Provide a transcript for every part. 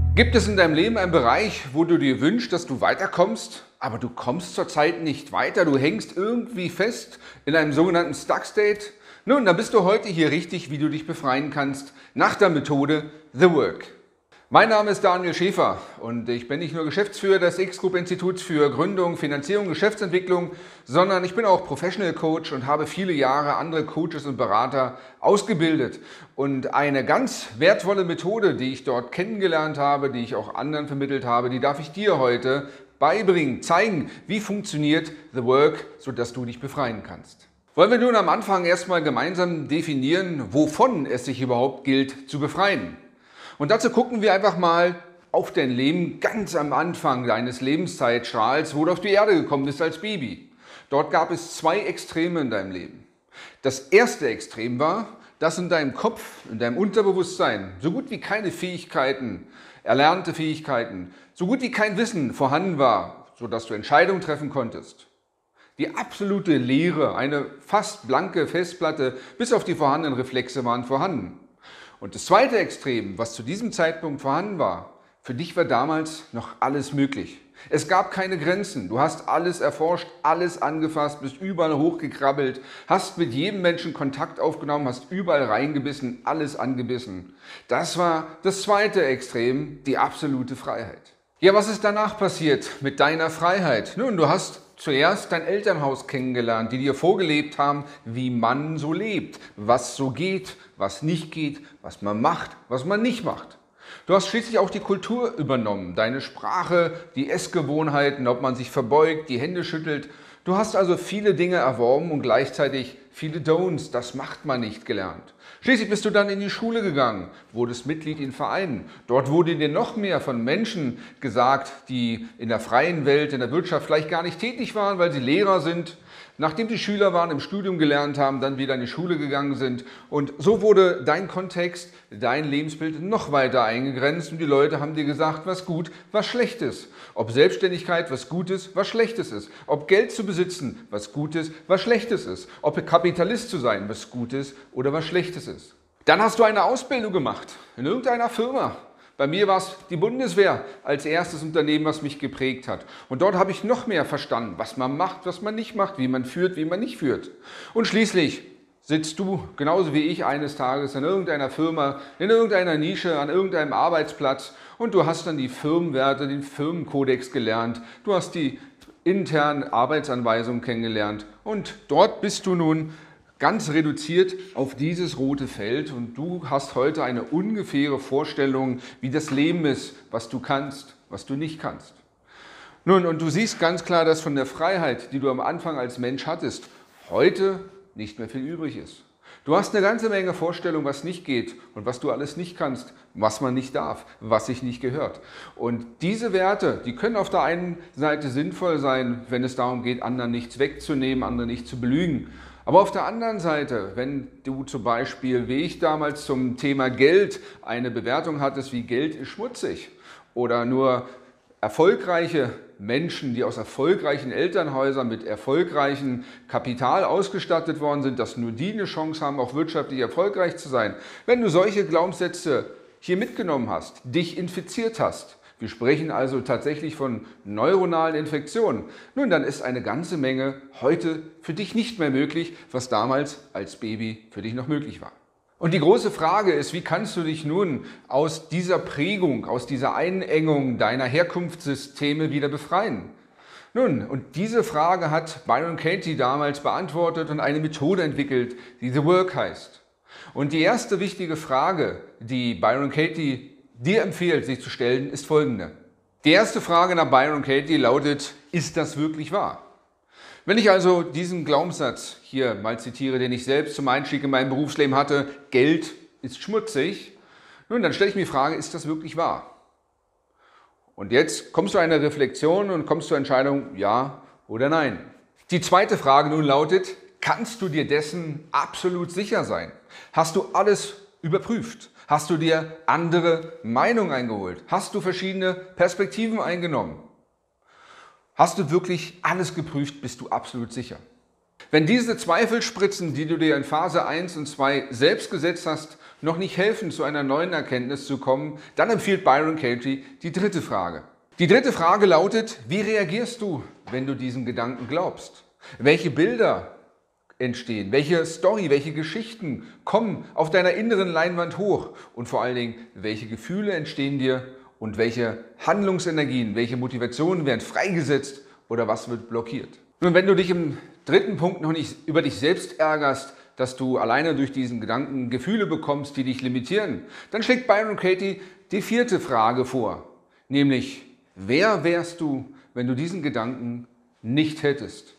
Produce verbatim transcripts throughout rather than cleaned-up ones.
Gibt es in deinem Leben einen Bereich, wo du dir wünschst, dass du weiterkommst, aber du kommst zurzeit nicht weiter, du hängst irgendwie fest in einem sogenannten Stuck State? Nun, dann bist du heute hier richtig, wie du dich befreien kannst, nach der Methode The Work. Mein Name ist Daniel Schäfer und ich bin nicht nur Geschäftsführer des X-Group-Instituts für Gründung, Finanzierung, Geschäftsentwicklung, sondern ich bin auch Professional Coach und habe viele Jahre andere Coaches und Berater ausgebildet. Und eine ganz wertvolle Methode, die ich dort kennengelernt habe, die ich auch anderen vermittelt habe, die darf ich dir heute beibringen, zeigen, wie funktioniert The Work, sodass du dich befreien kannst. Wollen wir nun am Anfang erstmal gemeinsam definieren, wovon es sich überhaupt gilt zu befreien. Und dazu gucken wir einfach mal auf dein Leben ganz am Anfang deines Lebenszeitstrahls, wo du auf die Erde gekommen bist als Baby. Dort gab es zwei Extreme in deinem Leben. Das erste Extrem war, dass in deinem Kopf, in deinem Unterbewusstsein so gut wie keine Fähigkeiten, erlernte Fähigkeiten, so gut wie kein Wissen vorhanden war, sodass du Entscheidungen treffen konntest. Die absolute Leere, eine fast blanke Festplatte, bis auf die vorhandenen Reflexe waren vorhanden. Und das zweite Extrem, was zu diesem Zeitpunkt vorhanden war, für dich war damals noch alles möglich. Es gab keine Grenzen. Du hast alles erforscht, alles angefasst, bist überall hochgekrabbelt, hast mit jedem Menschen Kontakt aufgenommen, hast überall reingebissen, alles angebissen. Das war das zweite Extrem, die absolute Freiheit. Ja, was ist danach passiert mit deiner Freiheit? Nun, du hast zuerst dein Elternhaus kennengelernt, die dir vorgelebt haben, wie man so lebt, was so geht, was nicht geht, was man macht, was man nicht macht. Du hast schließlich auch die Kultur übernommen, deine Sprache, die Essgewohnheiten, ob man sich verbeugt, die Hände schüttelt. Du hast also viele Dinge erworben und gleichzeitig viele Don'ts, das macht man nicht, gelernt. Schließlich bist du dann in die Schule gegangen, wurdest Mitglied in Vereinen. Dort wurde dir noch mehr von Menschen gesagt, die in der freien Welt, in der Wirtschaft vielleicht gar nicht tätig waren, weil sie Lehrer sind. Nachdem die Schüler waren, im Studium gelernt haben, dann wieder in die Schule gegangen sind. Und so wurde dein Kontext, dein Lebensbild noch weiter eingegrenzt und die Leute haben dir gesagt, was gut, was schlecht ist. Ob Selbstständigkeit was Gutes, was Schlechtes ist. Ob Geld zu besitzen, was Gutes, was Schlechtes ist. Ob Kapitalist zu sein, was Gutes oder was Schlechtes ist. Dann hast du eine Ausbildung gemacht in irgendeiner Firma. Bei mir war es die Bundeswehr als erstes Unternehmen, was mich geprägt hat. Und dort habe ich noch mehr verstanden, was man macht, was man nicht macht, wie man führt, wie man nicht führt. Und schließlich sitzt du, genauso wie ich, eines Tages in irgendeiner Firma, in irgendeiner Nische, an irgendeinem Arbeitsplatz und du hast dann die Firmenwerte, den Firmenkodex gelernt. Du hast die internen Arbeitsanweisungen kennengelernt und dort bist du nun ganz reduziert auf dieses rote Feld und du hast heute eine ungefähre Vorstellung, wie das Leben ist, was du kannst, was du nicht kannst. Nun, und du siehst ganz klar, dass von der Freiheit, die du am Anfang als Mensch hattest, heute nicht mehr viel übrig ist. Du hast eine ganze Menge Vorstellungen, was nicht geht und was du alles nicht kannst, was man nicht darf, was sich nicht gehört. Und diese Werte, die können auf der einen Seite sinnvoll sein, wenn es darum geht, anderen nichts wegzunehmen, andere nicht zu belügen. Aber auf der anderen Seite, wenn du zum Beispiel, wie ich damals zum Thema Geld, eine Bewertung hattest, wie Geld ist schmutzig oder nur erfolgreiche Menschen, die aus erfolgreichen Elternhäusern mit erfolgreichem Kapital ausgestattet worden sind, dass nur die eine Chance haben, auch wirtschaftlich erfolgreich zu sein. Wenn du solche Glaubenssätze hier mitgenommen hast, dich infiziert hast, wir sprechen also tatsächlich von neuronalen Infektionen, nun dann ist eine ganze Menge heute für dich nicht mehr möglich, was damals als Baby für dich noch möglich war. Und die große Frage ist, wie kannst du dich nun aus dieser Prägung, aus dieser Einengung deiner Herkunftssysteme wieder befreien? Nun, und diese Frage hat Byron Katie damals beantwortet und eine Methode entwickelt, die The Work heißt. Und die erste wichtige Frage, die Byron Katie dir empfiehlt, sich zu stellen, ist folgende. Die erste Frage nach Byron Katie lautet, ist das wirklich wahr? Wenn ich also diesen Glaubenssatz hier mal zitiere, den ich selbst zum Einstieg in mein Berufsleben hatte, Geld ist schmutzig, nun, dann stelle ich mir die Frage, ist das wirklich wahr? Und jetzt kommst du zu einer Reflexion und kommst zur Entscheidung, ja oder nein. Die zweite Frage nun lautet, kannst du dir dessen absolut sicher sein? Hast du alles überprüft? Hast du dir andere Meinungen eingeholt? Hast du verschiedene Perspektiven eingenommen? Hast du wirklich alles geprüft, bist du absolut sicher? Wenn diese Zweifelspritzen, die du dir in Phase eins und zwei selbst gesetzt hast, noch nicht helfen, zu einer neuen Erkenntnis zu kommen, dann empfiehlt Byron Katie die dritte Frage. Die dritte Frage lautet: Wie reagierst du, wenn du diesen Gedanken glaubst? Welche Bilder entstehen? Welche Story, welche Geschichten kommen auf deiner inneren Leinwand hoch? Und vor allen Dingen, welche Gefühle entstehen dir und welche Handlungsenergien, welche Motivationen werden freigesetzt oder was wird blockiert? Nun, wenn du dich im dritten Punkt noch nicht über dich selbst ärgerst, dass du alleine durch diesen Gedanken Gefühle bekommst, die dich limitieren, dann schlägt Byron Katie die vierte Frage vor, nämlich: Wer wärst du, wenn du diesen Gedanken nicht hättest?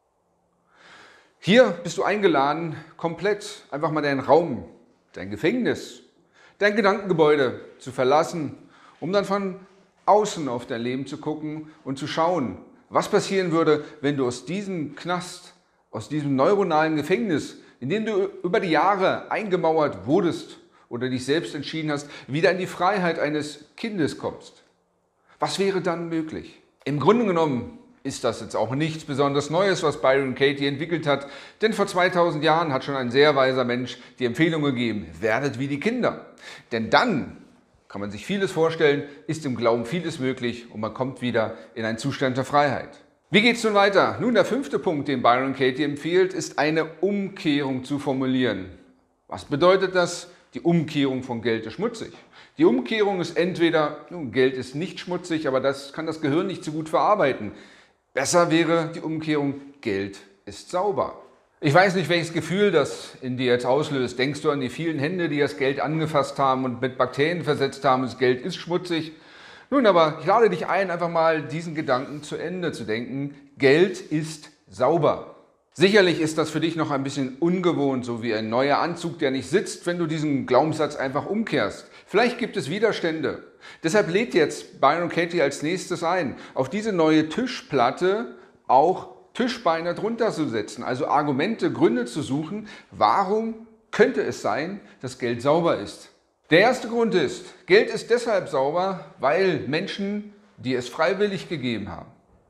Hier bist du eingeladen, komplett einfach mal deinen Raum, dein Gefängnis, dein Gedankengebäude zu verlassen, um dann von außen auf dein Leben zu gucken und zu schauen, was passieren würde, wenn du aus diesem Knast, aus diesem neuronalen Gefängnis, in dem du über die Jahre eingemauert wurdest oder dich selbst entschieden hast, wieder in die Freiheit eines Kindes kommst. Was wäre dann möglich? Im Grunde genommen ist das jetzt auch nichts besonders Neues, was Byron Katie entwickelt hat, denn vor zweitausend Jahren hat schon ein sehr weiser Mensch die Empfehlung gegeben: Werdet wie die Kinder. Denn dann kann man sich vieles vorstellen, ist im Glauben vieles möglich und man kommt wieder in einen Zustand der Freiheit. Wie geht es nun weiter? Nun, der fünfte Punkt, den Byron Katie empfiehlt, ist eine Umkehrung zu formulieren. Was bedeutet das? Die Umkehrung von Geld ist schmutzig. Die Umkehrung ist entweder, nun, Geld ist nicht schmutzig, aber das kann das Gehirn nicht so gut verarbeiten. Besser wäre die Umkehrung: Geld ist sauber. Ich weiß nicht, welches Gefühl das in dir jetzt auslöst. Denkst du an die vielen Hände, die das Geld angefasst haben und mit Bakterien versetzt haben, das Geld ist schmutzig? Nun, aber ich lade dich ein, einfach mal diesen Gedanken zu Ende zu denken: Geld ist sauber. Sicherlich ist das für dich noch ein bisschen ungewohnt, so wie ein neuer Anzug, der nicht sitzt, wenn du diesen Glaubenssatz einfach umkehrst. Vielleicht gibt es Widerstände. Deshalb lädt jetzt Byron Katie als nächstes ein, auf diese neue Tischplatte auch Tischbeine drunter zu setzen, also Argumente, Gründe zu suchen, warum könnte es sein, dass Geld sauber ist. Der erste Grund ist: Geld ist deshalb sauber, weil Menschen dir es freiwillig gegeben haben.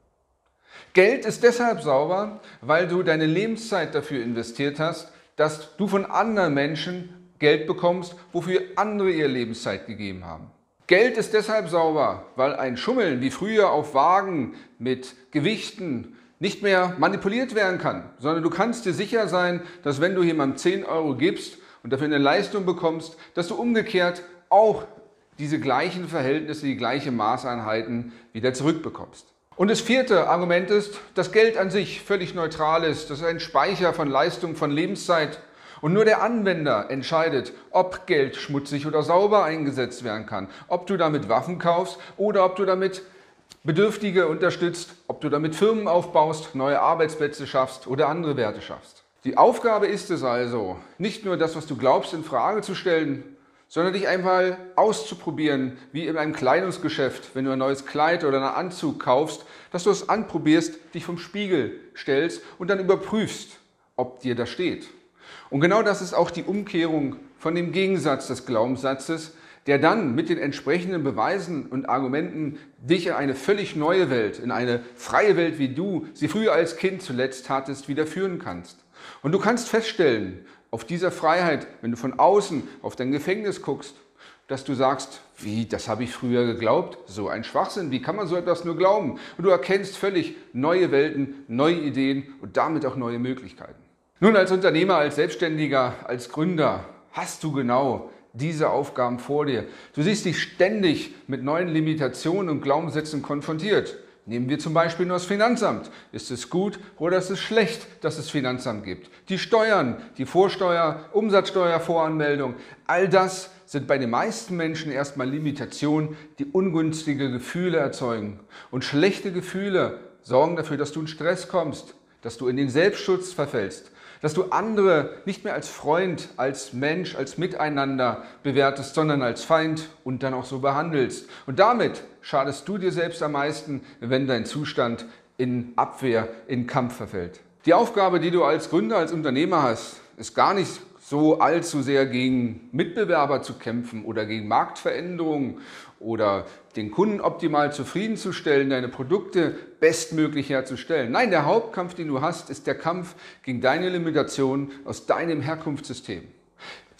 Geld ist deshalb sauber, weil du deine Lebenszeit dafür investiert hast, dass du von anderen Menschen Geld bekommst, wofür andere ihre Lebenszeit gegeben haben. Geld ist deshalb sauber, weil ein Schummeln wie früher auf Wagen mit Gewichten nicht mehr manipuliert werden kann, sondern du kannst dir sicher sein, dass wenn du jemandem zehn Euro gibst und dafür eine Leistung bekommst, dass du umgekehrt auch diese gleichen Verhältnisse, die gleichen Maßeinheiten wieder zurückbekommst. Und das vierte Argument ist, dass Geld an sich völlig neutral ist. Das ist ein Speicher von Leistung, von Lebenszeit. Und nur der Anwender entscheidet, ob Geld schmutzig oder sauber eingesetzt werden kann. Ob du damit Waffen kaufst oder ob du damit Bedürftige unterstützt, ob du damit Firmen aufbaust, neue Arbeitsplätze schaffst oder andere Werte schaffst. Die Aufgabe ist es also, nicht nur das, was du glaubst, in Frage zu stellen, sondern dich einmal auszuprobieren, wie in einem Kleidungsgeschäft, wenn du ein neues Kleid oder einen Anzug kaufst, dass du es anprobierst, dich vom Spiegel stellst und dann überprüfst, ob dir das steht. Und genau das ist auch die Umkehrung von dem Gegensatz des Glaubenssatzes, der dann mit den entsprechenden Beweisen und Argumenten dich in eine völlig neue Welt, in eine freie Welt, wie du sie früher als Kind zuletzt hattest, wieder führen kannst. Und du kannst feststellen, auf dieser Freiheit, wenn du von außen auf dein Gefängnis guckst, dass du sagst: Wie, das habe ich früher geglaubt? So ein Schwachsinn, wie kann man so etwas nur glauben? Und du erkennst völlig neue Welten, neue Ideen und damit auch neue Möglichkeiten. Nun, als Unternehmer, als Selbstständiger, als Gründer hast du genau diese Aufgaben vor dir. Du siehst dich ständig mit neuen Limitationen und Glaubenssätzen konfrontiert. Nehmen wir zum Beispiel nur das Finanzamt. Ist es gut oder ist es schlecht, dass es Finanzamt gibt? Die Steuern, die Vorsteuer, Umsatzsteuervoranmeldung, all das sind bei den meisten Menschen erstmal Limitationen, die ungünstige Gefühle erzeugen. Und schlechte Gefühle sorgen dafür, dass du in Stress kommst, dass du in den Selbstschutz verfällst, dass du andere nicht mehr als Freund, als Mensch, als Miteinander bewertest, sondern als Feind und dann auch so behandelst. Und damit schadest du dir selbst am meisten, wenn dein Zustand in Abwehr, in Kampf verfällt. Die Aufgabe, die du als Gründer, als Unternehmer hast, ist gar nicht so allzu sehr gegen Mitbewerber zu kämpfen oder gegen Marktveränderungen oder den Kunden optimal zufriedenzustellen, deine Produkte bestmöglich herzustellen. Nein, der Hauptkampf, den du hast, ist der Kampf gegen deine Limitation aus deinem Herkunftssystem.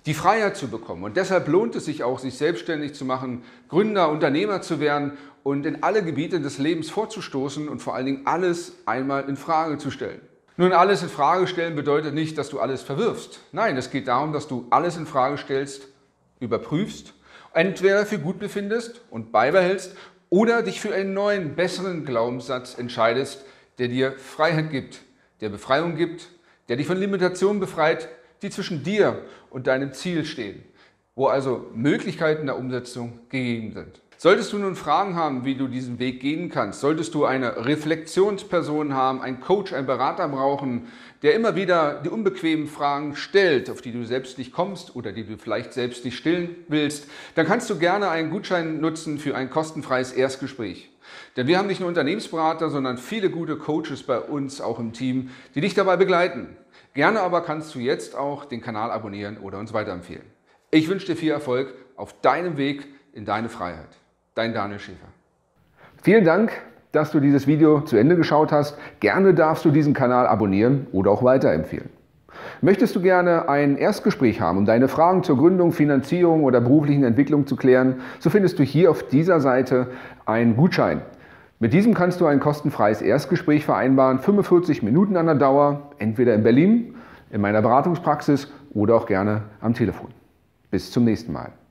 die Freiheit zu bekommen. Und deshalb lohnt es sich auch, sich selbstständig zu machen, Gründer, Unternehmer zu werden und in alle Gebiete des Lebens vorzustoßen und vor allen Dingen alles einmal in Frage zu stellen. Nun, alles in Frage stellen bedeutet nicht, dass du alles verwirfst. Nein, es geht darum, dass du alles in Frage stellst, überprüfst, entweder für gut befindest und beibehältst oder dich für einen neuen, besseren Glaubenssatz entscheidest, der dir Freiheit gibt, der Befreiung gibt, der dich von Limitationen befreit, die zwischen dir und deinem Ziel stehen, wo also Möglichkeiten der Umsetzung gegeben sind. Solltest du nun Fragen haben, wie du diesen Weg gehen kannst, solltest du eine Reflexionsperson haben, einen Coach, einen Berater brauchen, der immer wieder die unbequemen Fragen stellt, auf die du selbst nicht kommst oder die du vielleicht selbst nicht stellen willst, dann kannst du gerne einen Gutschein nutzen für ein kostenfreies Erstgespräch. Denn wir haben nicht nur Unternehmensberater, sondern viele gute Coaches bei uns auch im Team, die dich dabei begleiten. Gerne aber kannst du jetzt auch den Kanal abonnieren oder uns weiterempfehlen. Ich wünsche dir viel Erfolg auf deinem Weg in deine Freiheit. Dein Daniel Schäfer. Vielen Dank, dass du dieses Video zu Ende geschaut hast. Gerne darfst du diesen Kanal abonnieren oder auch weiterempfehlen. Möchtest du gerne ein Erstgespräch haben, um deine Fragen zur Gründung, Finanzierung oder beruflichen Entwicklung zu klären, so findest du hier auf dieser Seite einen Gutschein. Mit diesem kannst du ein kostenfreies Erstgespräch vereinbaren, fünfundvierzig Minuten an der Dauer, entweder in Berlin, in meiner Beratungspraxis oder auch gerne am Telefon. Bis zum nächsten Mal.